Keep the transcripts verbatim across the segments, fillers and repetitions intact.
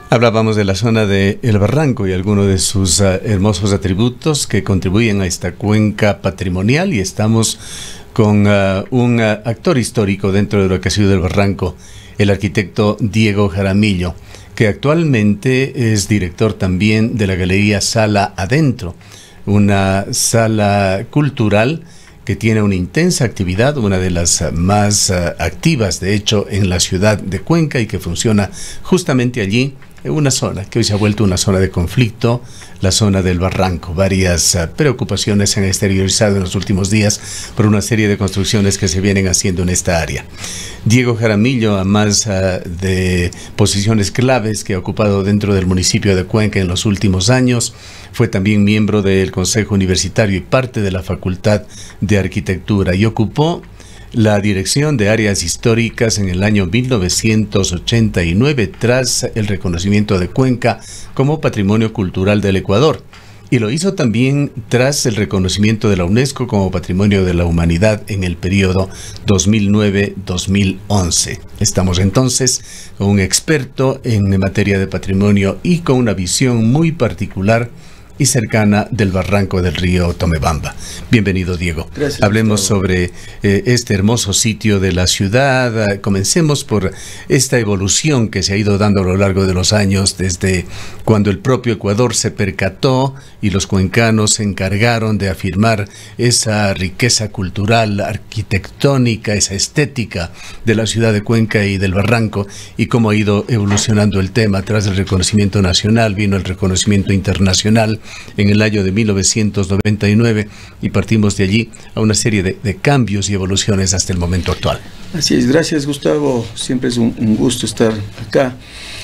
Hablábamos de la zona de El Barranco y algunos de sus uh, hermosos atributos que contribuyen a esta cuenca patrimonial, y estamos con uh, un uh, actor histórico dentro de lo que ha sido El Barranco, el arquitecto Diego Jaramillo, que actualmente es director también de la Galería Sala Adentro, una sala cultural que tiene una intensa actividad, una de las uh, más uh, activas de hecho en la ciudad de Cuenca, y que funciona justamente allí, en una zona que hoy se ha vuelto una zona de conflicto, la zona del Barranco. Varias uh, preocupaciones se han exteriorizado en los últimos días por una serie de construcciones que se vienen haciendo en esta área. Diego Jaramillo, a más uh, de posiciones claves que ha ocupado dentro del municipio de Cuenca en los últimos años, fue también miembro del Consejo Universitario y parte de la Facultad de Arquitectura, y ocupó la dirección de áreas históricas en el año mil novecientos ochenta y nueve tras el reconocimiento de Cuenca como Patrimonio Cultural del Ecuador, y lo hizo también tras el reconocimiento de la UNESCO como Patrimonio de la Humanidad en el periodo dos mil nueve a dos mil once. Estamos entonces con un experto en materia de patrimonio y con una visión muy particular y cercana del Barranco del río Tomebamba. Bienvenido, Diego. Gracias. Hablemos sobre eh, este hermoso sitio de la ciudad. Comencemos por esta evolución que se ha ido dando a lo largo de los años, desde cuando el propio Ecuador se percató y los cuencanos se encargaron de afirmar esa riqueza cultural, arquitectónica, esa estética de la ciudad de Cuenca y del Barranco, y cómo ha ido evolucionando el tema. Tras el reconocimiento nacional vino el reconocimiento internacional en el año de mil novecientos noventa y nueve, y partimos de allí a una serie de, de cambios y evoluciones hasta el momento actual. Así es, gracias Gustavo, siempre es un, un gusto estar acá.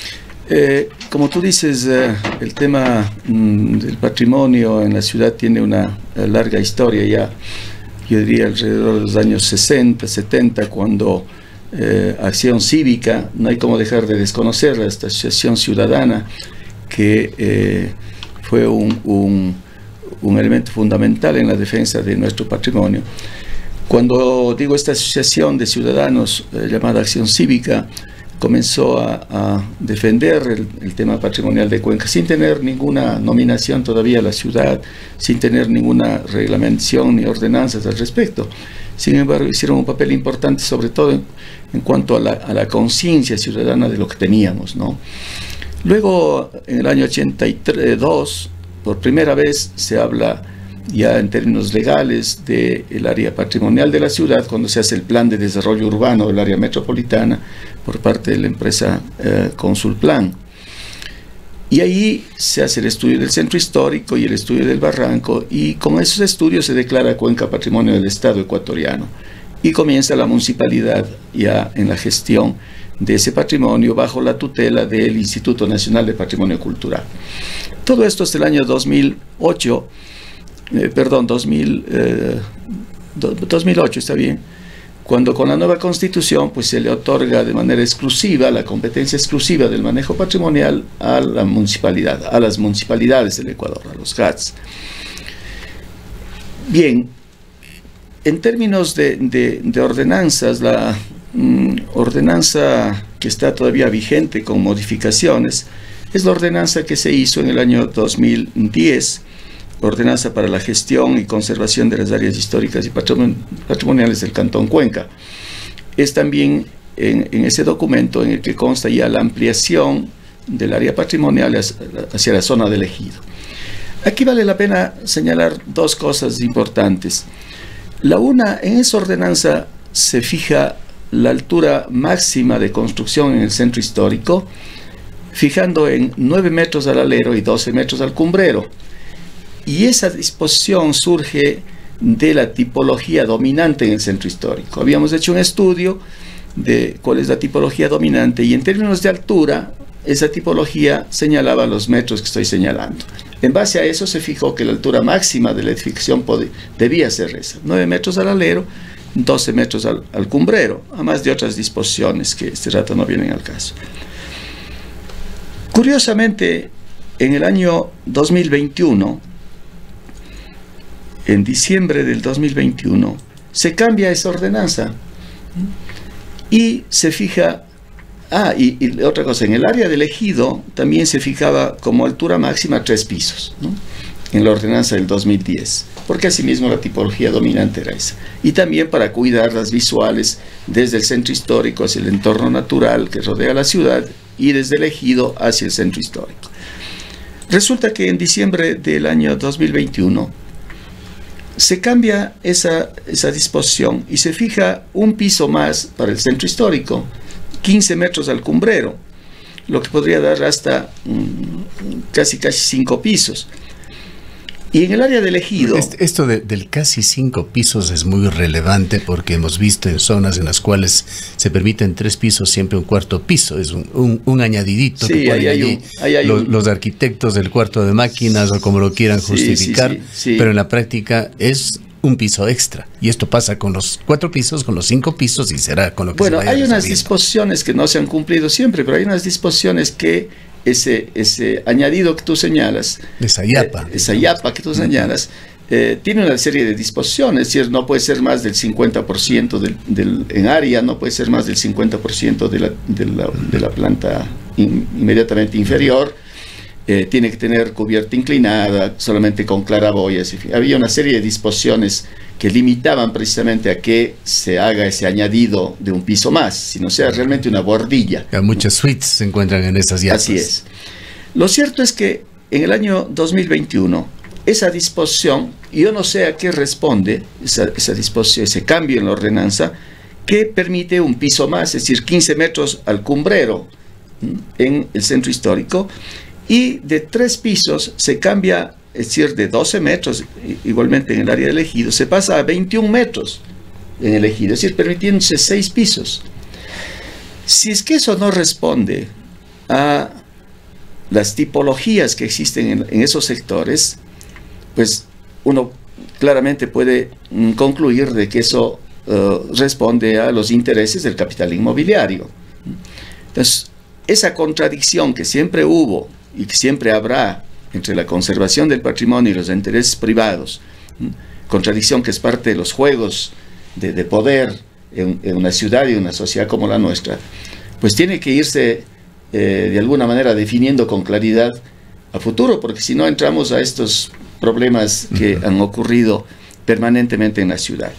Eh, como tú dices, eh, el tema mm, del patrimonio en la ciudad tiene una eh, larga historia ya, yo diría alrededor de los años sesenta, setenta, cuando eh, Acción Cívica, no hay como dejar de desconocerla, esta asociación ciudadana que eh, fue un, un, un elemento fundamental en la defensa de nuestro patrimonio. Cuando digo esta asociación de ciudadanos eh, llamada Acción Cívica, comenzó a, a defender el, el tema patrimonial de Cuenca sin tener ninguna nominación todavía a la ciudad, sin tener ninguna reglamentación ni ordenanzas al respecto. Sin embargo, hicieron un papel importante, sobre todo en, en cuanto a la, a la conciencia ciudadana de lo que teníamos, ¿no? Luego, en el año ochenta y dos, por primera vez se habla ya en términos legales del área patrimonial de la ciudad, cuando se hace el plan de desarrollo urbano del área metropolitana por parte de la empresa eh, Consulplan. Y ahí se hace el estudio del centro histórico y el estudio del Barranco, y con esos estudios se declara Cuenca Patrimonio del Estado ecuatoriano, y comienza la municipalidad ya en la gestión de ese patrimonio bajo la tutela del Instituto Nacional de Patrimonio Cultural. Todo esto hasta el año dos mil ocho, eh, perdón, dos mil, eh, dos mil ocho, está bien, cuando con la nueva constitución pues se le otorga de manera exclusiva la competencia exclusiva del manejo patrimonial a la municipalidad, a las municipalidades del Ecuador, a los G A Ts. Bien, en términos de, de, de ordenanzas, la mm, ordenanza que está todavía vigente con modificaciones es la ordenanza que se hizo en el año dos mil diez, ordenanza para la gestión y conservación de las áreas históricas y patrimoniales del Cantón Cuenca. Es también en, en ese documento en el que consta ya la ampliación del área patrimonial hacia la zona del ejido. Aquí vale la pena señalar dos cosas importantes. La una, en esa ordenanza se fija la altura máxima de construcción en el centro histórico, fijando en nueve metros al alero y doce metros al cumbrero. Y esa disposición surge de la tipología dominante en el centro histórico. Habíamos hecho un estudio de cuál es la tipología dominante, y en términos de altura, esa tipología señalaba los metros que estoy señalando. En base a eso se fijó que la altura máxima de la edificación debía ser esa, nueve metros al alero, doce metros al, al cumbrero, además de otras disposiciones que este rato no vienen al caso. Curiosamente, en el año dos mil veintiuno, en diciembre del dos mil veintiuno, se cambia esa ordenanza y se fija Ah, y, y otra cosa, en el área del ejido también se fijaba como altura máxima tres pisos, ¿no? En la ordenanza del dos mil diez, porque asimismo la tipología dominante era esa. Y también para cuidar las visuales desde el centro histórico hacia el entorno natural que rodea la ciudad y desde el ejido hacia el centro histórico. Resulta que en diciembre del año dos mil veintiuno se cambia esa, esa disposición y se fija un piso más para el centro histórico, quince metros al cumbrero, lo que podría dar hasta um, casi casi cinco pisos. Y en el área del ejido... Esto de, del casi cinco pisos es muy relevante porque hemos visto en zonas en las cuales se permiten tres pisos, siempre un cuarto piso. Es un, un, un añadidito sí, que ponen ahí hay allí un, ahí hay los, un... los arquitectos del cuarto de máquinas o como lo quieran justificar, sí, sí, sí, sí. Pero en la práctica es un piso extra. Y esto pasa con los cuatro pisos, con los cinco pisos y será con lo que bueno, se vaya hay unas resolviendo. disposiciones que no se han cumplido siempre, pero hay unas disposiciones que ese, ese añadido que tú señalas, esa yapa, eh, esa yapa que tú señalas, eh, tiene una serie de disposiciones, es decir, no puede ser más del cincuenta por ciento del, del, en área, no puede ser más del cincuenta por ciento de la, de la, de la planta in, inmediatamente inferior, eh, tiene que tener cubierta inclinada, solamente con claraboyas, en fin, había una serie de disposiciones que limitaban precisamente a que se haga ese añadido de un piso más, sino sea realmente una bordilla. Muchas suites se encuentran en esas yapas. Así es. Lo cierto es que en el año dos mil veintiuno, esa disposición, yo no sé a qué responde esa, esa disposición, ese cambio en la ordenanza, que permite un piso más, es decir, quince metros al cumbrero en el centro histórico, y de tres pisos se cambia, es decir, de doce metros, igualmente en el área del ejido, se pasa a veintiún metros en el ejido, es decir, permitiéndose seis pisos. Si es que eso no responde a las tipologías que existen en, en esos sectores, pues uno claramente puede mm, concluir de que eso uh, responde a los intereses del capital inmobiliario. Entonces, esa contradicción que siempre hubo y que siempre habrá entre la conservación del patrimonio y los intereses privados, ¿m? Contradicción que es parte de los juegos de, de poder en, en una ciudad y una sociedad como la nuestra, pues tiene que irse eh, de alguna manera definiendo con claridad a futuro, porque si no entramos a estos problemas que uh-huh. han ocurrido permanentemente en la ciudad.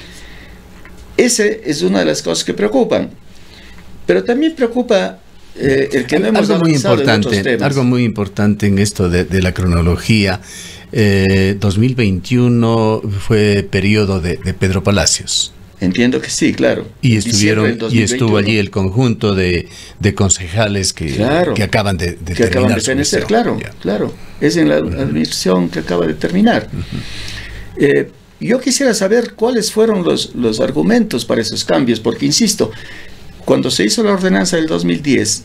Esa es una de las cosas que preocupan, pero también preocupa Eh, el que no hemos algo muy importante, en algo muy importante en esto de, de la cronología. eh, dos mil veintiuno fue periodo de, de Pedro Palacios. Entiendo que sí, claro. Y estuvieron y estuvo allí el conjunto de, de concejales que, claro, que acaban de, de que terminar acaban de fenecer, claro, yeah. claro. Es en la uh-huh. administración que acaba de terminar. Uh-huh. eh, yo quisiera saber cuáles fueron los, los argumentos para esos cambios, porque insisto, cuando se hizo la ordenanza del dos mil diez,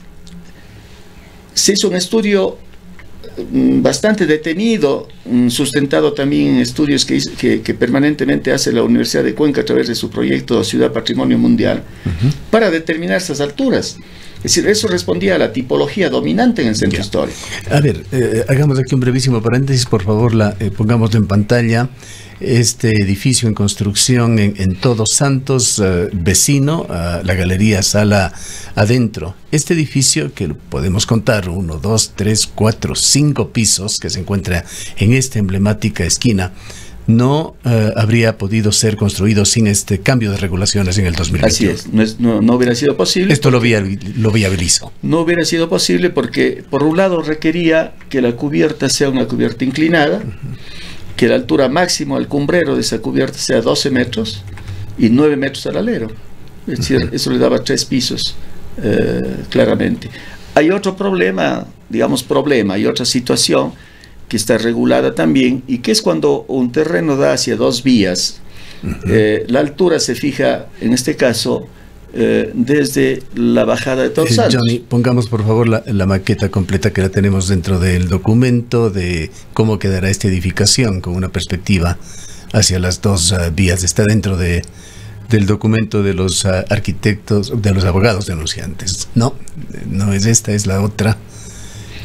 se hizo un estudio bastante detenido, sustentado también en estudios que, que, que permanentemente hace la Universidad de Cuenca a través de su proyecto Ciudad Patrimonio Mundial, uh-huh. para determinar esas alturas. Es decir, eso respondía a la tipología dominante en el centro yeah. histórico. A ver, eh, hagamos aquí un brevísimo paréntesis, por favor, la, eh, pongámoslo en pantalla. Este edificio en construcción en, en Todos Santos, uh, vecino a la Galería Sala Adentro. Este edificio, que podemos contar, uno, dos, tres, cuatro, cinco pisos, que se encuentra en esta emblemática esquina, no uh, habría podido ser construido sin este cambio de regulaciones en el dos mil veintiuno. Así es, no, es, no, no hubiera sido posible. Esto lo, via, lo viabilizó. No hubiera sido posible porque, por un lado, requería que la cubierta sea una cubierta inclinada, uh-huh. que la altura máxima al cumbrero de esa cubierta sea doce metros y nueve metros al alero. Es decir, uh-huh. eso le daba tres pisos, eh, claramente. Hay otro problema, digamos problema, hay otra situación que está regulada también, y que es cuando un terreno da hacia dos vías, uh-huh. eh, la altura se fija, en este caso, eh, desde la bajada de Todos Santos. Eh, Johnny, pongamos por favor la, la maqueta completa que la tenemos dentro del documento de cómo quedará esta edificación con una perspectiva hacia las dos uh, vías. Está dentro de del documento de los uh, arquitectos, de los abogados denunciantes. No, no es esta, es la otra.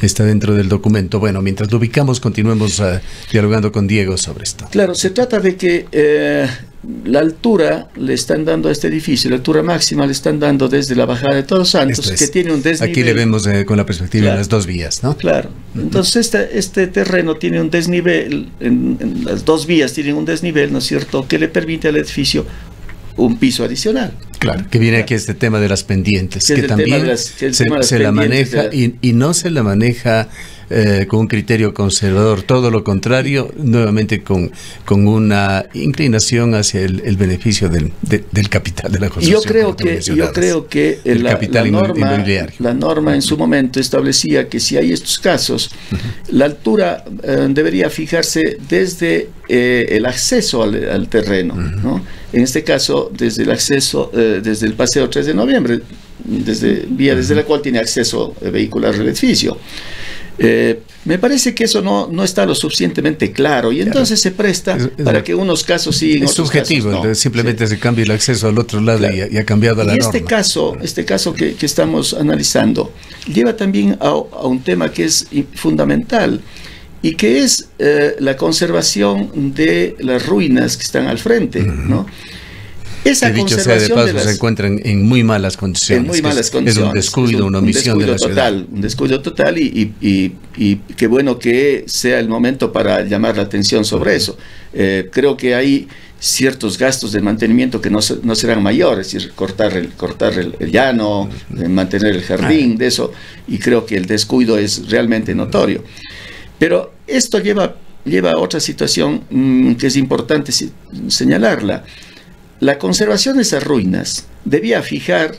está dentro del documento. Bueno, mientras lo ubicamos, continuemos uh, dialogando con Diego sobre esto. Claro, se trata de que eh, la altura le están dando a este edificio, la altura máxima le están dando desde la bajada de Todos Santos, es. que tiene un desnivel. Aquí le vemos eh, con la perspectiva claro, de las dos vías, ¿no? Claro. Entonces este, este terreno tiene un desnivel, en, en las dos vías tienen un desnivel, ¿no es cierto?, que le permite al edificio un piso adicional. Claro, que viene claro. aquí este tema de las pendientes, que, que también las, que se, se la maneja la... Y, y no se la maneja eh, con un criterio conservador, todo lo contrario, nuevamente con, con una inclinación hacia el, el beneficio del, de, del capital de la construcción. Yo creo que, yo creo que el la, capital la, norma, la norma en su momento establecía que si hay estos casos, uh-huh. la altura eh, debería fijarse desde eh, el acceso al, al terreno, uh-huh. ¿no? En este caso, desde el acceso, eh, desde el Paseo tres de noviembre, desde vía desde la cual tiene acceso vehicular el edificio. Eh, me parece que eso no, no está lo suficientemente claro y entonces claro. se presta es, es, para que unos casos sí, en es otros subjetivo, casos no. simplemente sí. se cambia el acceso al otro lado claro. y, y ha cambiado la y norma. Este caso, este caso que, que estamos analizando lleva también a, a un tema que es fundamental y que es eh, la conservación de las ruinas que están al frente, uh-huh. ¿no? Esa que dicho sea de paso, de las, se encuentran en muy malas condiciones. En muy malas es, condiciones. Es un descuido, es un, una omisión un descuido de la total, ciudad. Un descuido total y, y, y, y qué bueno que sea el momento para llamar la atención sobre eso. Eh, creo que hay ciertos gastos de mantenimiento que no, no serán mayores, es decir, cortar el, cortar el, el llano, eh, mantener el jardín, de eso, y creo que el descuido es realmente notorio. Pero esto lleva, lleva a otra situación mmm, que es importante si, señalarla. La conservación de esas ruinas debía fijar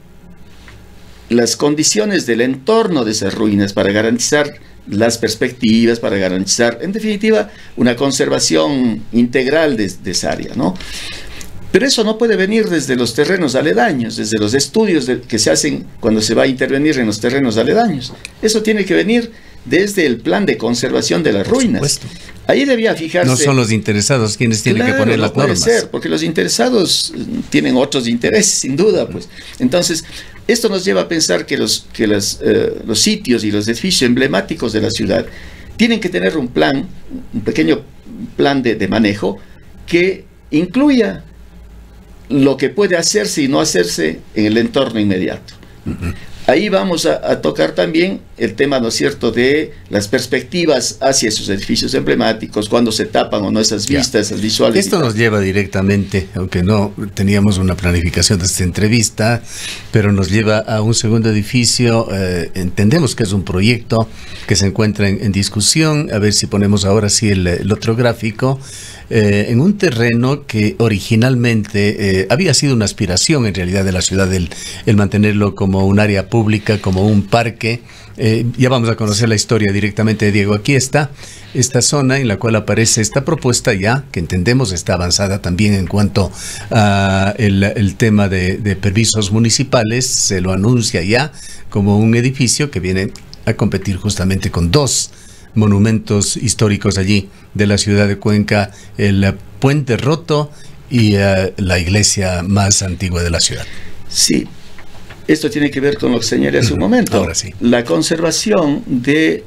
las condiciones del entorno de esas ruinas para garantizar las perspectivas, para garantizar, en definitiva, una conservación integral de, de esa área, ¿no? Pero eso no puede venir desde los terrenos aledaños, desde los estudios de, que se hacen cuando se va a intervenir en los terrenos aledaños. Eso tiene que venir desde el plan de conservación de las ruinas. Ahí debía fijarse. No son los interesados quienes tienen claro, que poner no las puede normas. Ser, porque los interesados tienen otros intereses, sin duda, pues. Entonces, esto nos lleva a pensar que los, que las, eh, los sitios y los edificios emblemáticos de la ciudad tienen que tener un plan, un pequeño plan de, de manejo que incluya lo que puede hacerse y no hacerse en el entorno inmediato. Uh-huh. Ahí vamos a, a tocar también el tema, ¿no es cierto?, de las perspectivas hacia esos edificios emblemáticos, cuando se tapan o no esas vistas, ya. esas visuales. Esto nos lleva directamente, aunque no teníamos una planificación de esta entrevista, pero nos lleva a un segundo edificio. Eh, entendemos que es un proyecto que se encuentra en, en discusión. A ver si ponemos ahora sí el, el otro gráfico. Eh, en un terreno que originalmente eh, había sido una aspiración en realidad de la ciudad, el, el mantenerlo como un área pública, como un parque. Eh, ya vamos a conocer la historia directamente de Diego. Aquí está esta zona en la cual aparece esta propuesta ya, que entendemos está avanzada también en cuanto a el, el tema de, de permisos municipales. Se lo anuncia ya como un edificio que viene a competir justamente con dos monumentos históricos allí de la ciudad de Cuenca, el Puente Roto y uh, la iglesia más antigua de la ciudad. Sí, esto tiene que ver con lo que señalé hace un momento. Ahora sí. La conservación de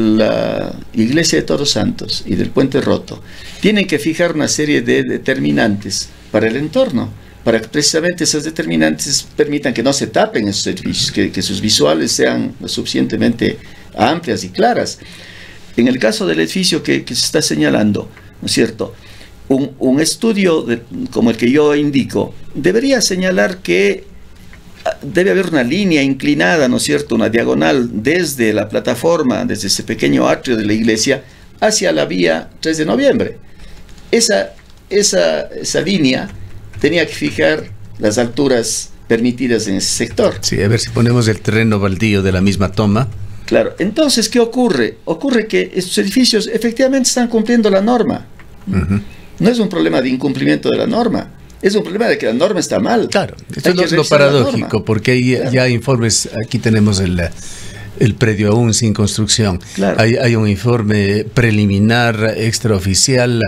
la iglesia de Todos Santos y del Puente Roto tienen que fijar una serie de determinantes para el entorno, para que precisamente esas determinantes permitan que no se tapen esos edificios, que, que sus visuales sean lo suficientemente amplias y claras. En el caso del edificio que, que se está señalando, ¿no es cierto?, un, un estudio de, como el que yo indico, debería señalar que debe haber una línea inclinada, ¿no es cierto?, una diagonal desde la plataforma, desde ese pequeño atrio de la iglesia, hacia la vía tres de noviembre. Esa, esa, esa línea tenía que fijar las alturas permitidas en ese sector. Sí, a ver si ponemos el terreno baldío de la misma toma. Claro, entonces, ¿qué ocurre? Ocurre que estos edificios efectivamente están cumpliendo la norma. Uh-huh. No es un problema de incumplimiento de la norma, es un problema de que la norma está mal. Claro, esto es lo paradójico, porque hay claro. ya informes, aquí tenemos el, el predio aún sin construcción. Claro. Hay, hay un informe preliminar, extraoficial,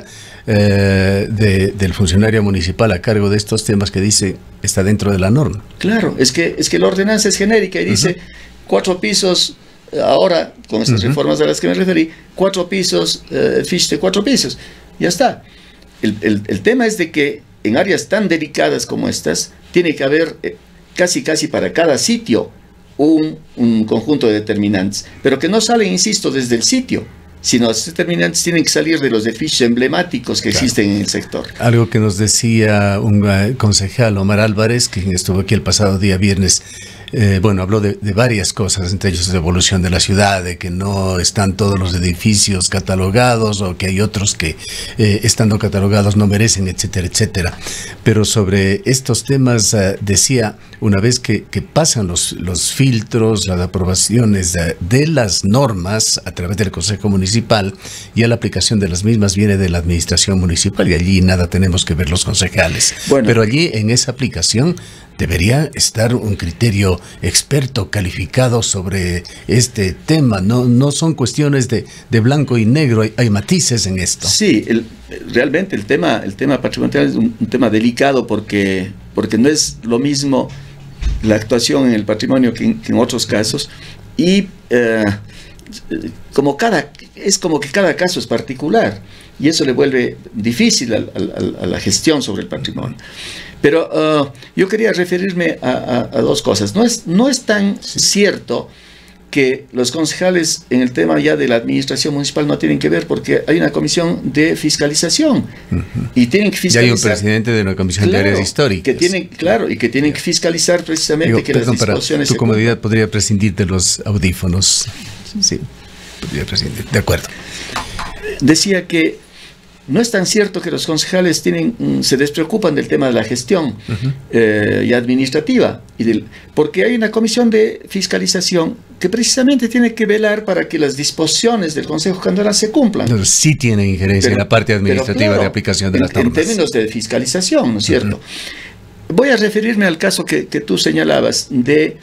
eh, de, del funcionario municipal a cargo de estos temas que dice, está dentro de la norma. Claro, es que, es que la ordenanza es genérica y dice uh-huh. cuatro pisos, ahora, con estas uh-huh. reformas a las que me referí, cuatro pisos, eh, fiche de cuatro pisos. Ya está. El, el, el tema es de que en áreas tan delicadas como estas, tiene que haber eh, casi casi para cada sitio un, un conjunto de determinantes, pero que no salen, insisto, desde el sitio, sino los determinantes tienen que salir de los edificios emblemáticos que claro. existen en el sector. Algo que nos decía un uh, concejal, Omar Álvarez, quien estuvo aquí el pasado día viernes, eh, bueno, habló de, de varias cosas, entre ellos de evolución de la ciudad, de que no están todos los edificios catalogados o que hay otros que eh, estando catalogados no merecen, etcétera, etcétera. Pero sobre estos temas uh, decía, una vez que, que pasan los, los filtros, las aprobaciones de, de las normas a través del Consejo Municipal, ya la aplicación de las mismas viene de la administración municipal y allí nada tenemos que ver los concejales. Bueno, pero allí en esa aplicación debería estar un criterio experto, calificado sobre este tema. No, no son cuestiones de, de blanco y negro, hay, hay matices en esto. Sí, el, realmente el tema, el tema patrimonial es un, un tema delicado porque, porque no es lo mismo la actuación en el patrimonio que en, que en otros casos, y eh, como cada, es como que cada caso es particular, y eso le vuelve difícil a, a, a la gestión sobre el patrimonio. Pero uh, yo quería referirme a, a, a dos cosas. No es, no es tan sí. cierto que los concejales en el tema ya de la administración municipal no tienen que ver, porque hay una comisión de fiscalización uh-huh. y tienen que fiscalizar. Y hay un presidente de una comisión claro, de áreas históricas. Que tienen, claro, y que tienen que fiscalizar precisamente Digo, que perdón, las disposiciones... Tu comodidad podría prescindir de los audífonos. Sí, podría prescindir. De acuerdo. Decía que no es tan cierto que los concejales tienen, se despreocupan del tema de la gestión uh-huh. eh, y administrativa, y del, porque hay una comisión de fiscalización que precisamente tiene que velar para que las disposiciones del Consejo Cantonal se cumplan. Pero sí tiene injerencia pero, en la parte administrativa claro, de aplicación de en, las normas. En términos de fiscalización, ¿no es cierto? Uh-huh. Voy a referirme al caso que, que tú señalabas de...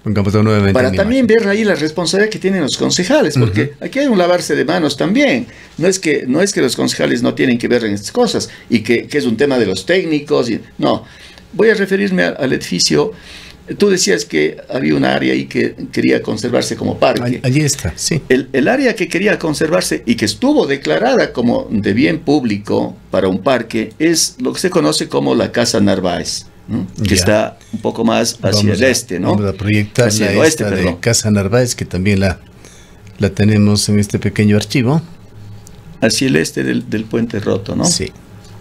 Para también ver ahí la responsabilidad que tienen los concejales, porque uh-huh. aquí hay un lavarse de manos también. No es que no es que los concejales no tienen que ver en estas cosas y que, que es un tema de los técnicos. Y, no, voy a referirme al, al edificio. Tú decías que había un área ahí que quería conservarse como parque. Allí está, sí. El, el área que quería conservarse y que estuvo declarada como de bien público para un parque es lo que se conoce como la Casa Narváez, ¿no? Que ya. Está un poco más hacia vamos el este, ¿no? Vamos a proyectar hacia la el oeste, esta de Casa Narváez, que también la, la tenemos en este pequeño archivo. Hacia el este del, del Puente Roto, ¿no? Sí.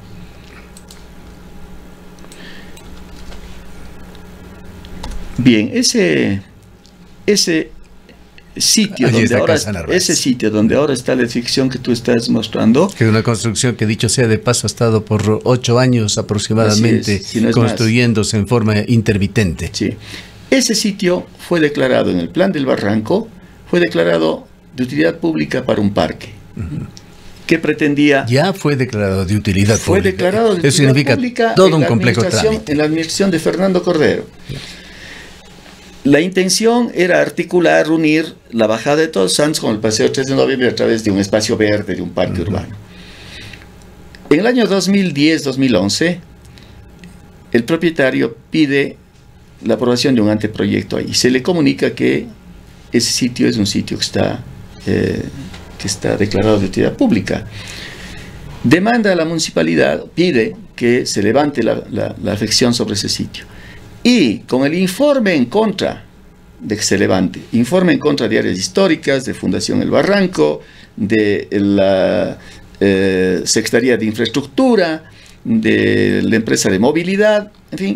Bien, ese, ese sitio Allí donde ahora Narváez. ese sitio donde ahora está la edificación que tú estás mostrando, que es una construcción que, dicho sea de paso, ha estado por ocho años aproximadamente es, si no construyéndose más. En forma intermitente. Sí. Ese sitio fue declarado en el plan del Barranco, fue declarado de utilidad pública para un parque. Uh-huh. Que pretendía... Ya fue declarado de utilidad fue pública. Fue declarado de Eso utilidad significa pública todo un complejo trámite. En la administración de Fernando Cordero. La intención era articular, unir la bajada de Todos Santos con el Paseo tres de noviembre a través de un espacio verde, de un parque uh-huh. urbano. En el año dos mil diez dos mil once, el propietario pide la aprobación de un anteproyecto ahí. Se le comunica que ese sitio es un sitio que está, eh, que está declarado de utilidad pública. Demanda a la municipalidad, pide que se levante la, la, la afección sobre ese sitio. Y con el informe en contra de que se levante, informe en contra de áreas históricas, de Fundación El Barranco, de la eh, Secretaría de Infraestructura, de la empresa de movilidad, en fin,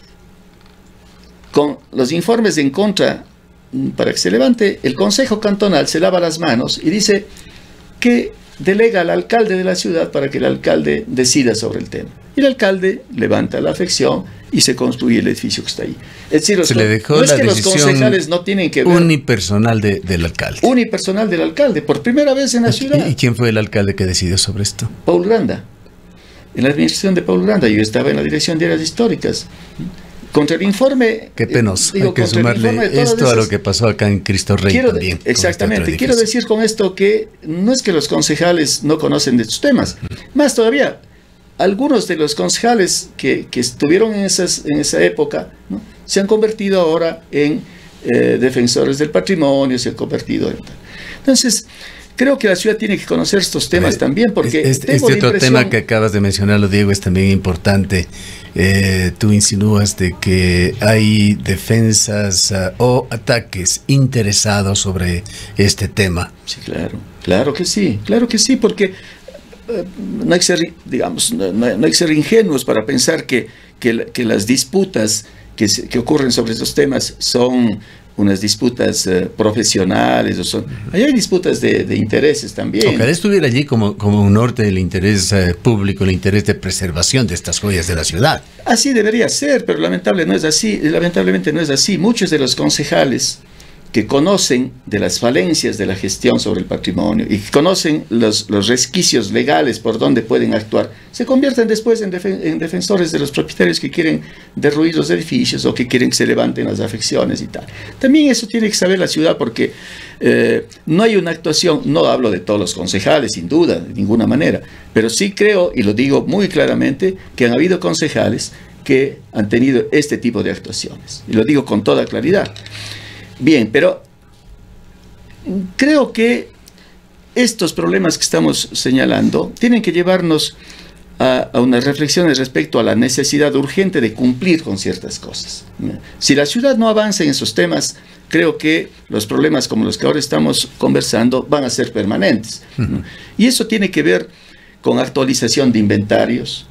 con los informes en contra para que se levante, el Consejo Cantonal se lava las manos y dice que delega al alcalde de la ciudad para que el alcalde decida sobre el tema. Y el alcalde levanta la afección y se construye el edificio que está ahí. Es decir, se le dejó no es la que los concejales no tienen que ver. Unipersonal de, del alcalde. Unipersonal del alcalde, por primera vez en la ciudad. ¿Y quién fue el alcalde que decidió sobre esto? Paul Granda. En la administración de Paul Granda, yo estaba en la dirección de áreas históricas. Contra el informe... Qué penoso, digo, hay que sumarle esto esas, a lo que pasó acá en Cristo Rey quiero, también. Exactamente, quiero decir con esto que no es que los concejales no conocen de estos temas, más todavía, algunos de los concejales que, que estuvieron en, esas, en esa época, ¿no?, se han convertido ahora en eh, defensores del patrimonio se han convertido en tal. Entonces, creo que la ciudad tiene que conocer estos temas eh, también, porque este, este otro tema que acabas de mencionarlo, Diego, es también importante. Eh, tú insinúas de que hay defensas uh, o ataques interesados sobre este tema. Sí, claro, claro que sí, claro que sí, porque uh, no hay que ser, digamos, no, no hay que ser ingenuos para pensar que, que, que las disputas que, se, que ocurren sobre estos temas son unas disputas uh, profesionales, o son, ahí hay disputas de, de intereses también. Ojalá estuviera allí como, como un norte del interés uh, público, el interés de preservación de estas joyas de la ciudad. Así debería ser, pero lamentable no es así, lamentablemente no es así. Muchos de los concejales que conocen de las falencias de la gestión sobre el patrimonio y que conocen los, los resquicios legales por donde pueden actuar, se convierten después en, defen en defensores de los propietarios que quieren derruir los edificios o que quieren que se levanten las afecciones y tal. También eso tiene que saber la ciudad, porque eh, no hay una actuación, no hablo de todos los concejales, sin duda, de ninguna manera, pero sí creo, y lo digo muy claramente, que han habido concejales que han tenido este tipo de actuaciones, y lo digo con toda claridad. Bien, pero creo que estos problemas que estamos señalando tienen que llevarnos a, a unas reflexiones respecto a la necesidad urgente de cumplir con ciertas cosas. Si la ciudad no avanza en esos temas, creo que los problemas como los que ahora estamos conversando van a ser permanentes. Uh-huh. Y eso tiene que ver con actualización de inventarios.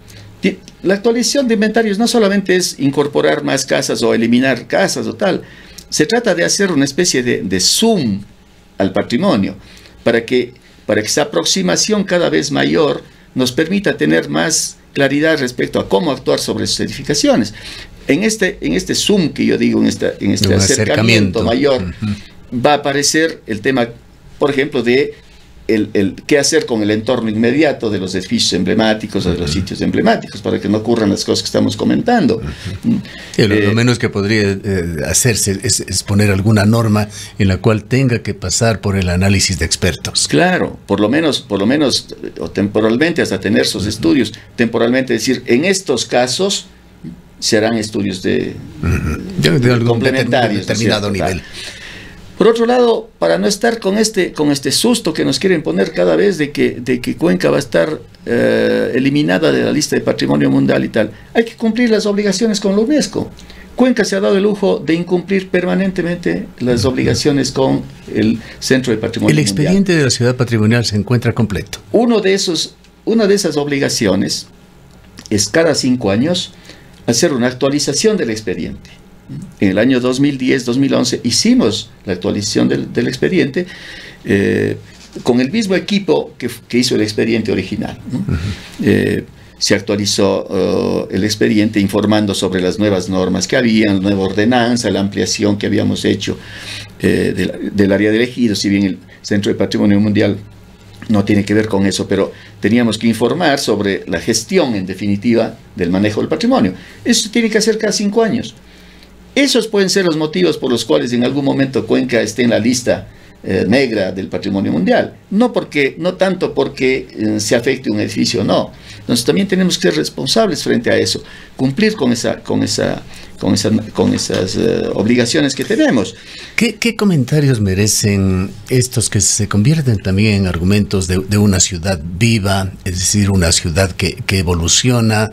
La actualización de inventarios no solamente es incorporar más casas o eliminar casas o tal. Se trata de hacer una especie de, de zoom al patrimonio para que, para que esa aproximación cada vez mayor nos permita tener más claridad respecto a cómo actuar sobre sus edificaciones. En este, en este zoom que yo digo, en, esta, en este acercamiento, acercamiento mayor, uh-huh. va a aparecer el tema, por ejemplo, de el, el qué hacer con el entorno inmediato de los edificios emblemáticos o de los sitios emblemáticos, para que no ocurran las cosas que estamos comentando. Uh-huh. Sí, lo, eh, lo menos que podría eh, hacerse es, es poner alguna norma en la cual tenga que pasar por el análisis de expertos. Claro, por lo menos, por lo menos o temporalmente, hasta tener esos uh-huh. estudios, temporalmente decir, en estos casos se harán estudios de, uh-huh. de, de, de complementarios. De determinado ¿cierto? nivel. Por otro lado, para no estar con este, con este susto que nos quieren poner cada vez de que, de que Cuenca va a estar eh, eliminada de la lista de patrimonio mundial y tal, hay que cumplir las obligaciones con la UNESCO. Cuenca se ha dado el lujo de incumplir permanentemente las obligaciones con el Centro de Patrimonio Mundial. El expediente mundial. de la ciudad patrimonial se encuentra completo. Uno de esos, una de esas obligaciones es cada cinco años hacer una actualización del expediente. En el año dos mil diez dos mil once hicimos la actualización del, del expediente eh, con el mismo equipo que, que hizo el expediente original, ¿no? Uh-huh. eh, se actualizó uh, el expediente informando sobre las nuevas normas que había, la nueva ordenanza, la ampliación que habíamos hecho eh, del, del área de ejidos, si bien el Centro de Patrimonio Mundial no tiene que ver con eso, pero teníamos que informar sobre la gestión, en definitiva, del manejo del patrimonio. Eso se tiene que hacer cada cinco años. Esos pueden ser los motivos por los cuales en algún momento Cuenca esté en la lista eh, negra del patrimonio mundial. No, porque, no tanto porque eh, se afecte un edificio, no. Entonces también tenemos que ser responsables frente a eso, cumplir con, esa, con, esa, con, esa, con esas uh, obligaciones que tenemos. ¿Qué, ¿Qué comentarios merecen estos que se convierten también en argumentos de, de una ciudad viva, es decir, una ciudad que, que evoluciona,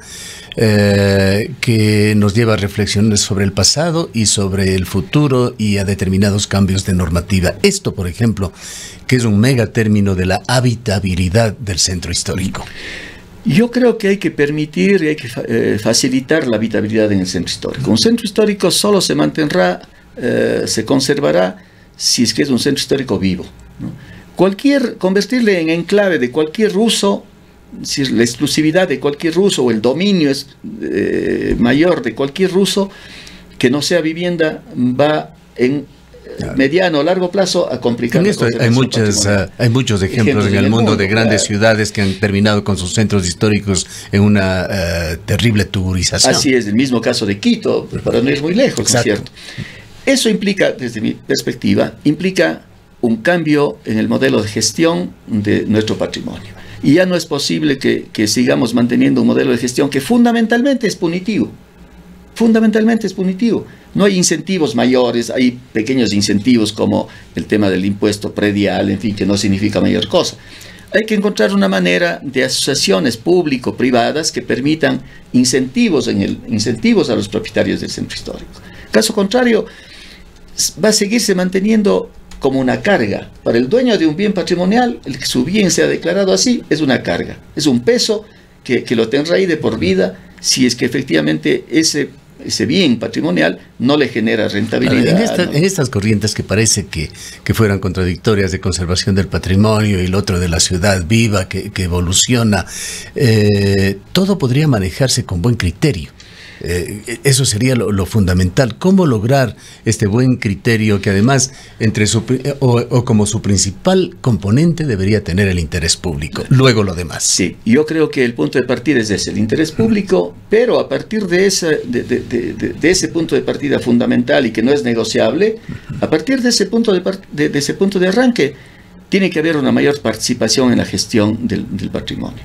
Eh, que nos lleva a reflexiones sobre el pasado y sobre el futuro y a determinados cambios de normativa? Esto, por ejemplo, que es un mega término de la habitabilidad del centro histórico. Yo creo que hay que permitir y hay que eh, facilitar la habitabilidad en el centro histórico. Un centro histórico solo se mantendrá, eh, se conservará si es que es un centro histórico vivo, ¿no? Cualquier, convertirle en enclave de cualquier ruso, si la exclusividad de cualquier ruso o el dominio es eh, mayor de cualquier ruso que no sea vivienda, va en mediano o largo plazo a complicar. En esto hay, muchas, uh, hay muchos ejemplos, ejemplos en el mundo, mundo de grandes claro. ciudades que han terminado con sus centros históricos en una uh, terrible tuburización. Así es, el mismo caso de Quito, para no ir muy lejos, ¿no es cierto? Eso implica, desde mi perspectiva, implica un cambio en el modelo de gestión de nuestro patrimonio. Y ya no es posible que, que sigamos manteniendo un modelo de gestión que fundamentalmente es punitivo. fundamentalmente es punitivo. No hay incentivos mayores, hay pequeños incentivos como el tema del impuesto predial, en fin, que no significa mayor cosa. Hay que encontrar una manera de asociaciones público-privadas que permitan incentivos, en el, incentivos a los propietarios del centro histórico. Caso contrario, va a seguirse manteniendo como una carga. Para el dueño de un bien patrimonial, el que su bien sea declarado así, es una carga, es un peso que, que lo tendrá ahí de por vida si es que efectivamente ese ese bien patrimonial no le genera rentabilidad. En, esta, ¿no? en estas corrientes que parece que, que fueran contradictorias de conservación del patrimonio y el otro de la ciudad viva que, que evoluciona, eh, todo podría manejarse con buen criterio. Eh, eso sería lo, lo fundamental. ¿Cómo lograr este buen criterio que además entre su, o, o como su principal componente debería tener el interés público? Luego lo demás. Sí, yo creo que el punto de partida es ese, el interés público, pero a partir de, esa, de, de, de, de, de ese punto de partida fundamental y que no es negociable, a partir de ese punto de, de, de, ese punto de arranque, tiene que haber una mayor participación en la gestión del, del patrimonio.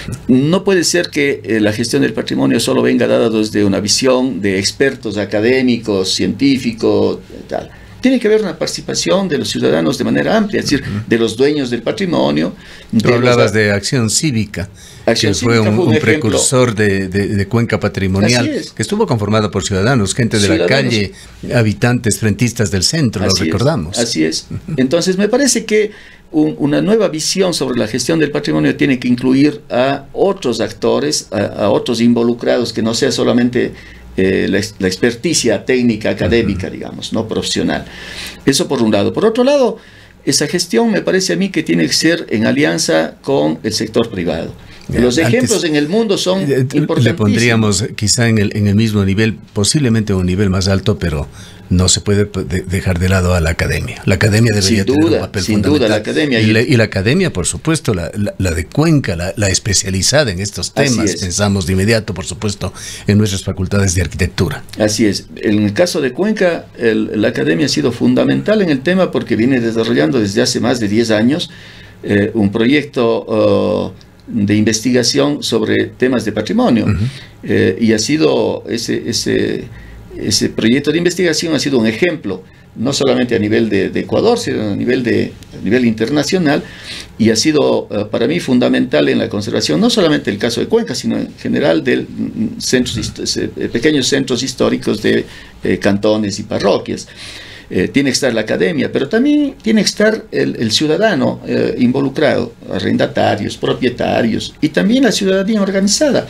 No puede ser que eh, la gestión del patrimonio solo venga dada desde una visión de expertos académicos, científicos, tal. Tiene que haber una participación de los ciudadanos de manera amplia, es decir, de los dueños del patrimonio. Tú de hablabas los, de Acción Cívica, Acción que fue Cívica un, fue un, un ejemplo. precursor de, de, de Cuenca Patrimonial, que estuvo conformado por ciudadanos, gente de ciudadanos. la calle, habitantes, frentistas del centro, así lo recordamos. Es, así es. Entonces, me parece que un, una nueva visión sobre la gestión del patrimonio tiene que incluir a otros actores, a, a otros involucrados, que no sea solamente eh, la, la experticia técnica, académica, uh-huh. digamos, no profesional. Eso por un lado. Por otro lado, esa gestión me parece a mí que tiene que ser en alianza con el sector privado. Los ejemplos Antes, en el mundo son importantísimos. Le pondríamos quizá en el, en el mismo nivel, posiblemente un nivel más alto, pero no se puede dejar de lado a la academia. La academia debería sin duda, tener un papel sin fundamental. Duda, la academia y, la, y la academia, por supuesto, la, la, la de Cuenca, la, la especializada en estos temas. Pensamos de inmediato, por supuesto, en nuestras facultades de arquitectura. Así es. En el caso de Cuenca, el, la academia ha sido fundamental en el tema porque viene desarrollando desde hace más de diez años eh, un proyecto uh, de investigación sobre temas de patrimonio. Uh-huh. eh, y ha sido ese, ese, ese proyecto de investigación ha sido un ejemplo, no solamente a nivel de, de Ecuador, sino a nivel, de, a nivel internacional, y ha sido uh, para mí fundamental en la conservación, no solamente el caso de Cuenca, sino en general de centros, pequeños centros históricos de eh, cantones y parroquias. Eh, tiene que estar la academia, pero también tiene que estar el, el ciudadano eh, involucrado, arrendatarios, propietarios y también la ciudadanía organizada.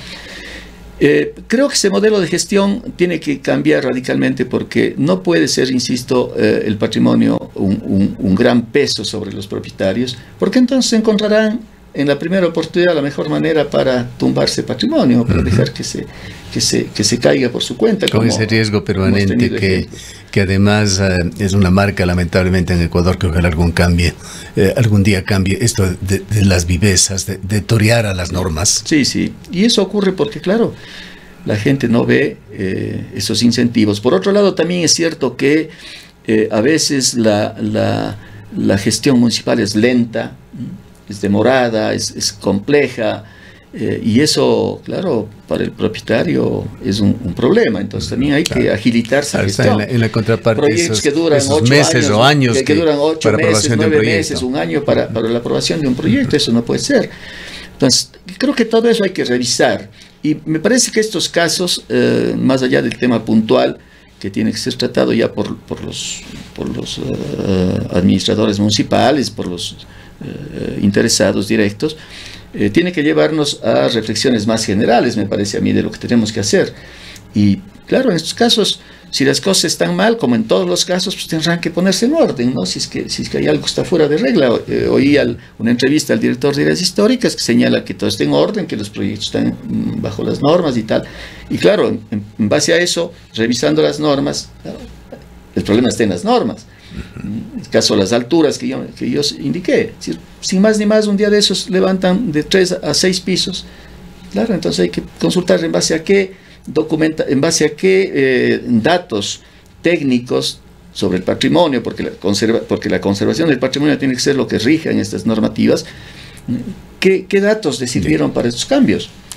Eh, creo que ese modelo de gestión tiene que cambiar radicalmente porque no puede ser, insisto, eh, el patrimonio un, un, un gran peso sobre los propietarios, porque entonces encontrarán en la primera oportunidad la mejor manera para tumbarse patrimonio, para uh-huh. dejar que se, que, se, que se caiga por su cuenta. Con ese riesgo permanente que, que además uh, es una marca lamentablemente en Ecuador, que ojalá algún, cambie, eh, algún día cambie esto de, de las vivezas, de, de torear a las normas. Sí, sí, y eso ocurre porque claro, la gente no ve eh, esos incentivos. Por otro lado, también es cierto que eh, a veces la, la, la gestión municipal es lenta, es demorada, es, es compleja, eh, y eso, claro, para el propietario es un, un problema. Entonces también hay claro. que agilitar esa gestión. En la, en la contraparte, proyectos esos, que duran esos ocho meses años, o años que, que duran ocho para meses, nueve un meses, un año para, para la aprobación de un proyecto, eso no puede ser. Entonces, creo que todo eso hay que revisar. Y me parece que estos casos, eh, más allá del tema puntual, que tiene que ser tratado ya por, por los, por los uh, administradores municipales, por los uh, interesados directos, eh, tiene que llevarnos a reflexiones más generales, me parece a mí, de lo que tenemos que hacer. Y claro, en estos casos, si las cosas están mal, como en todos los casos, pues tendrán que ponerse en orden, ¿no? Si es que, si es que hay algo que está fuera de regla. Eh, oí al, una entrevista al director de áreas históricas que señala que todo está en orden, que los proyectos están mm, bajo las normas y tal. Y claro, en, en base a eso, revisando las normas, claro, el problema está en las normas. En el caso de las alturas que yo, que yo indiqué, es decir, sin más ni más, un día de esos levantan de tres a seis pisos. Claro, entonces hay que consultar en base a qué documenta, en base a qué eh, datos técnicos sobre el patrimonio, porque la, conserva, porque la conservación del patrimonio tiene que ser lo que rija en estas normativas, ¿qué, qué datos le sirvieron para estos cambios?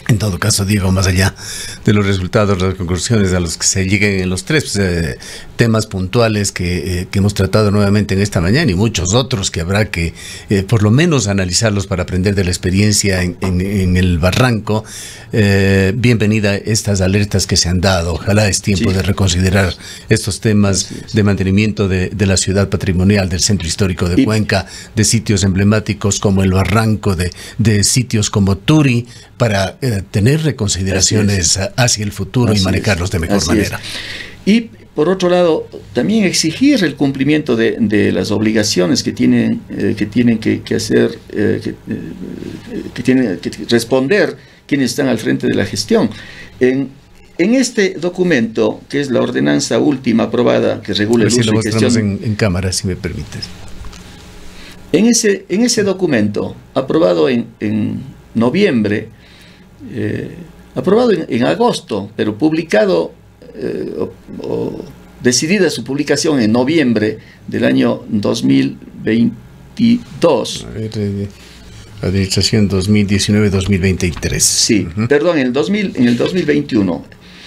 En todo caso, Diego, más allá de los resultados, las conclusiones a los que se lleguen en los tres eh, temas puntuales que, eh, que hemos tratado nuevamente en esta mañana y muchos otros que habrá que eh, por lo menos analizarlos para aprender de la experiencia en, en, en el Barranco, eh, bienvenida estas alertas que se han dado. Ojalá es tiempo sí. de reconsiderar estos temas de mantenimiento de, de la ciudad patrimonial, del centro histórico de y, Cuenca, de sitios emblemáticos como el Barranco, de, de sitios como Turi, para eh, tener reconsideraciones hacia el futuro así y manejarlos es, de mejor manera. Es. Y por otro lado, también exigir el cumplimiento de, de las obligaciones que tienen eh, que tienen que, que hacer, eh, que, eh, que tienen que responder quienes están al frente de la gestión. En, en este documento, que es la ordenanza última aprobada que regula el uso si lo y gestión en, en cámara, si me permites. En ese, en ese documento, aprobado en, en noviembre, eh, aprobado en, en agosto, pero publicado eh, o, o decidida su publicación en noviembre del año dos mil veintidós. A ver, eh, Administración dos mil diecinueve a dos mil veintitrés. Sí, uh-huh. perdón, en el, dos mil, en el dos mil veintiuno.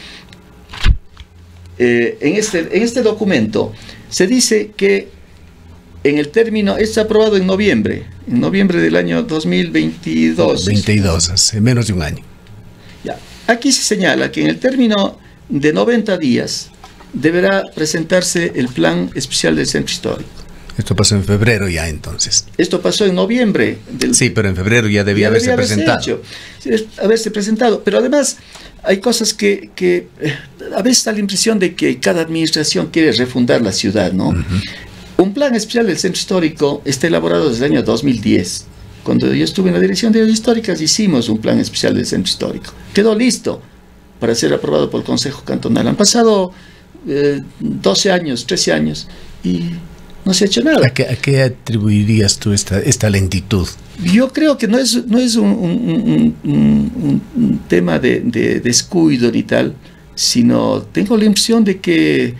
Eh, en, este, en este documento se dice que en el término, está aprobado en noviembre, en noviembre del año dos mil veintidós. veintidós, hace menos de un año. Ya. Aquí se señala que en el término de noventa días deberá presentarse el plan especial del centro histórico. Esto pasó en febrero ya entonces. Esto pasó en noviembre. Del, sí, pero en febrero ya debía ya haberse, haberse presentado. Hecho, haberse presentado. Pero además hay cosas que, que a veces da la impresión de que cada administración quiere refundar la ciudad, ¿no? Uh-huh. Un plan especial del centro histórico está elaborado desde el año dos mil diez. Cuando yo estuve en la Dirección de Áreas Históricas hicimos un plan especial del centro histórico. Quedó listo para ser aprobado por el Consejo Cantonal. Han pasado eh, doce años, trece años y no se ha hecho nada. ¿A qué, a qué atribuirías tú esta, esta lentitud? Yo creo que no es, no es un, un, un, un, un tema de, de descuido ni tal, sino tengo la impresión de que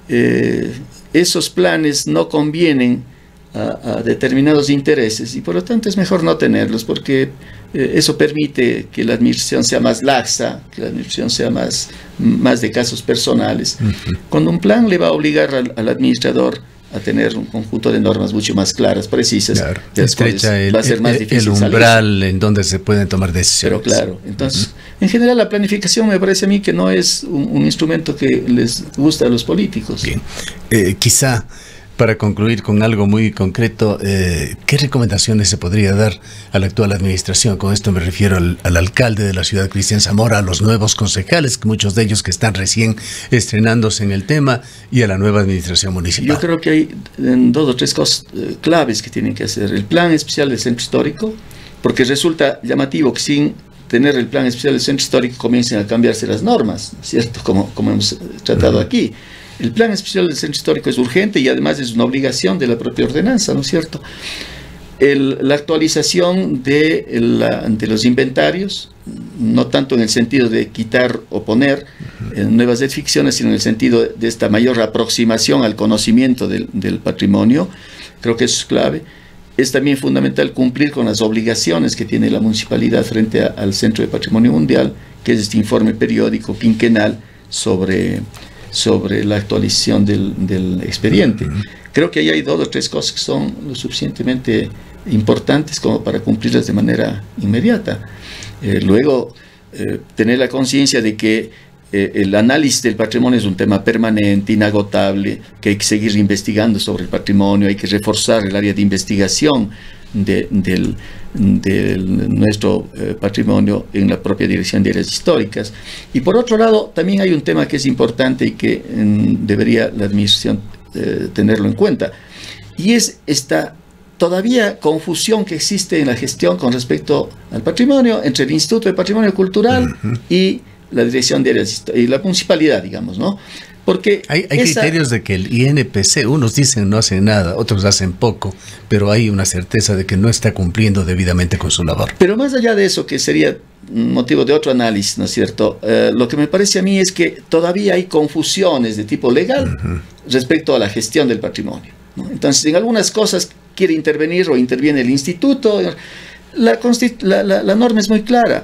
eh, esos planes no convienen a, a determinados intereses y por lo tanto es mejor no tenerlos porque eh, eso permite que la administración sea más laxa, que la administración sea más, más de casos personales. Uh-huh. Cuando un plan le va a obligar al, al administrador a tener un conjunto de normas mucho más claras, precisas, claro, estrecha el, va a ser más el, difícil el umbral salir. En donde se pueden tomar decisiones. Pero claro, entonces, uh-huh. en general la planificación me parece a mí que no es un, un instrumento que les gusta a los políticos. Bien, eh, quizá para concluir con algo muy concreto, eh, ¿qué recomendaciones se podría dar a la actual administración? Con esto me refiero al, al alcalde de la ciudad, Cristian Zamora, a los nuevos concejales, muchos de ellos que están recién estrenándose en el tema, y a la nueva administración municipal. Yo creo que hay en, dos o tres cosas eh, claves que tienen que hacer. El plan especial del centro histórico, porque resulta llamativo que sin tener el plan especial del centro histórico comiencen a cambiarse las normas, ¿cierto? Como, como hemos tratado uh-huh. aquí. El plan especial del centro histórico es urgente y además es una obligación de la propia ordenanza, ¿no es cierto? El, la actualización de, la, de los inventarios, no tanto en el sentido de quitar o poner eh, nuevas edificaciones, sino en el sentido de esta mayor aproximación al conocimiento del, del patrimonio, creo que eso es clave. Es también fundamental cumplir con las obligaciones que tiene la municipalidad frente a, al Centro de Patrimonio Mundial, que es este informe periódico quinquenal sobre... sobre la actualización del, del expediente. Uh-huh. Creo que ahí hay dos o tres cosas que son lo suficientemente importantes como para cumplirlas de manera inmediata. Eh, luego, eh, tener la conciencia de que eh, el análisis del patrimonio es un tema permanente, inagotable, que hay que seguir investigando sobre el patrimonio, hay que reforzar el área de investigación de, del, de nuestro eh, patrimonio en la propia Dirección de Áreas Históricas. Y por otro lado, también hay un tema que es importante y que eh, debería la administración eh, tenerlo en cuenta, y es esta todavía confusión que existe en la gestión con respecto al patrimonio entre el Instituto de Patrimonio Cultural uh-huh. y la Dirección de Áreas Históricas, y la municipalidad, digamos, ¿no? Porque hay, hay esa... criterios de que el I N P C, unos dicen no hacen nada, otros hacen poco, pero hay una certeza de que no está cumpliendo debidamente con su labor. Pero más allá de eso, que sería motivo de otro análisis, ¿no es cierto? Uh, lo que me parece a mí es que todavía hay confusiones de tipo legal uh-huh. respecto a la gestión del patrimonio, ¿no? Entonces, en algunas cosas quiere intervenir o interviene el instituto. La, la, la, la norma es muy clara.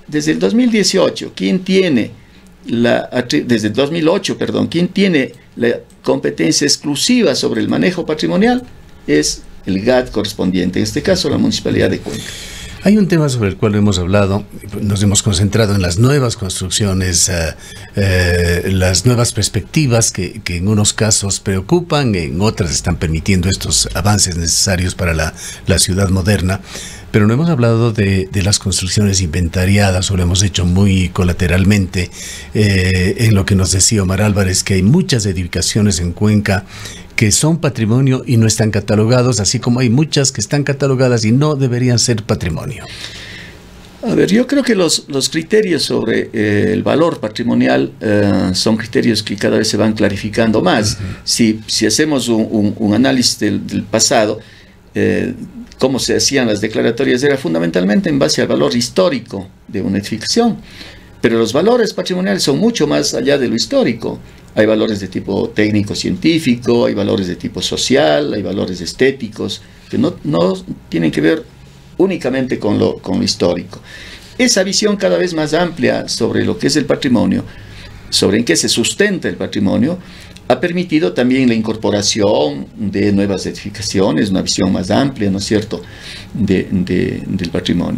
desde el dos mil dieciocho, ¿quién tiene la, desde el dos mil ocho, perdón, quién tiene la competencia exclusiva sobre el manejo patrimonial? Es el G A T correspondiente, en este caso la Municipalidad de Cuenca. Hay un tema sobre el cual hemos hablado, nos hemos concentrado en las nuevas construcciones, eh, eh, las nuevas perspectivas que, que en unos casos preocupan, en otras están permitiendo estos avances necesarios para la, la ciudad moderna, pero no hemos hablado de, de las construcciones inventariadas, o lo hemos hecho muy colateralmente, eh, en lo que nos decía Omar Álvarez, que hay muchas edificaciones en Cuenca que son patrimonio y no están catalogados, así como hay muchas que están catalogadas y no deberían ser patrimonio. A ver, yo creo que los, los criterios sobre eh, el valor patrimonial eh, son criterios que cada vez se van clarificando más. Uh-huh. si, si hacemos un, un, un análisis del, del pasado, eh, cómo se hacían las declaratorias era fundamentalmente en base al valor histórico de una edificación, pero los valores patrimoniales son mucho más allá de lo histórico. Hay valores de tipo técnico-científico, hay valores de tipo social, hay valores estéticos, que no, no tienen que ver únicamente con lo, con lo histórico. Esa visión cada vez más amplia sobre lo que es el patrimonio, sobre en qué se sustenta el patrimonio, ha permitido también la incorporación de nuevas edificaciones, una visión más amplia, ¿no es cierto?, de, de, del patrimonio.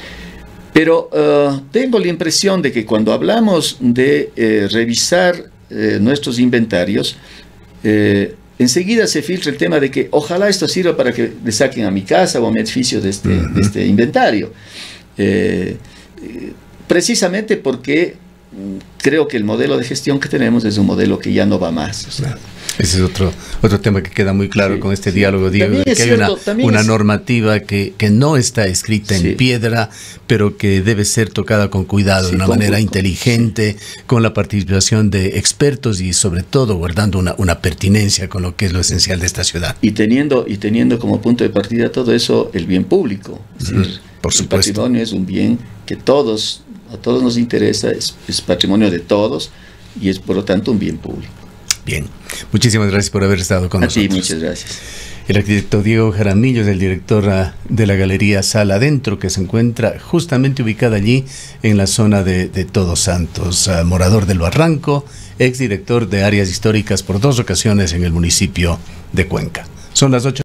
Pero uh, tengo la impresión de que cuando hablamos de eh, revisar eh, nuestros inventarios, eh, enseguida se filtra el tema de que ojalá esto sirva para que le saquen a mi casa o a mi edificio de este, uh-huh. de este inventario. Eh, eh, precisamente porque creo que el modelo de gestión que tenemos es un modelo que ya no va más. O sea, ese es otro, otro tema que queda muy claro, sí, con este sí. diálogo, Diego, de que cierto, hay una, una es... normativa que, que no está escrita sí. en piedra, pero que debe ser tocada con cuidado, sí, de una con, manera con, inteligente, sí. con la participación de expertos y sobre todo guardando una, una pertinencia con lo que es lo esencial de esta ciudad. Y teniendo, y teniendo como punto de partida todo eso el bien público. Es decir, mm, por supuesto. El patrimonio es un bien que todos, a todos nos interesa, es, es patrimonio de todos y es por lo tanto un bien público. Bien, muchísimas gracias por haber estado con a nosotros. Ti, muchas gracias. El arquitecto Diego Jaramillo es el director de la Galería Sala Adentro, que se encuentra justamente ubicada allí en la zona de, de Todos Santos, uh, morador del Barranco, exdirector de áreas históricas por dos ocasiones en el municipio de Cuenca. Son las ocho.